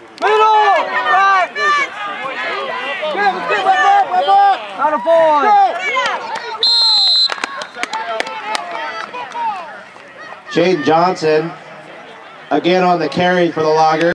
Right! Out of boy! Jaden Johnson again on the carry for the Loggers.